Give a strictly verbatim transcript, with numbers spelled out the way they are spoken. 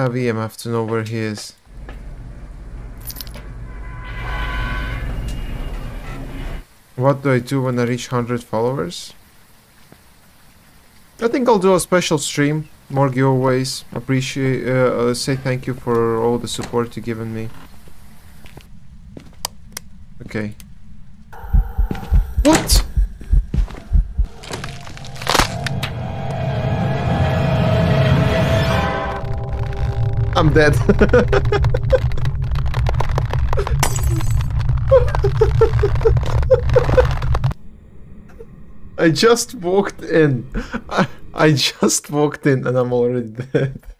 have E M F to know where he is. What do I do when I reach one hundred followers? I think I'll do a special stream, more giveaways. Appreciate, uh, uh, say thank you for all the support you've given me. Okay. What? I'm dead. I just walked in. I, I just walked in and I'm already dead.